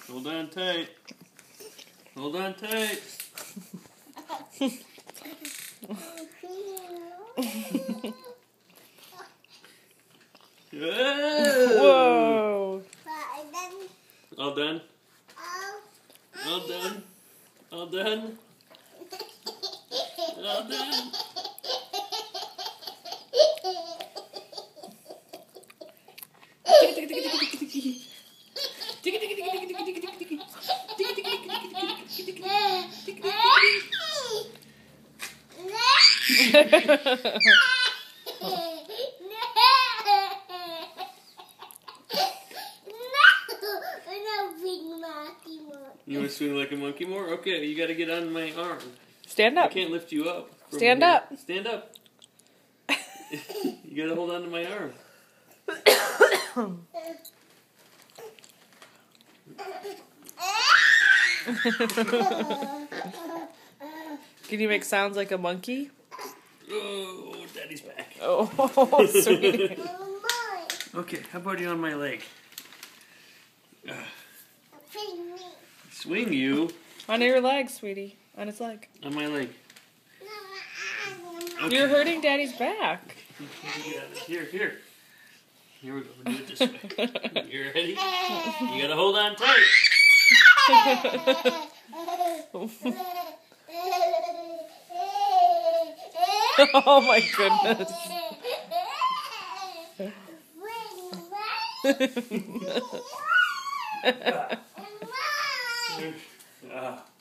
Hold on tight. Hold on tight. Whoa. All done? All done? All done? All done? You want to swing like a monkey more? Okay, you got to get on my arm. Stand I up. can't lift you up. from Stand here. up. Stand up. You got to hold on to my arm. Can you make sounds like a monkey? Oh, Daddy's back. Oh, sweet. Okay, how about you on my leg? Swing you On your leg, sweetie. On his leg. on my leg. Okay. You're hurting Daddy's back. Here. Here we go. We'll do it this way. You ready? You gotta hold on tight. Oh my goodness. Ah.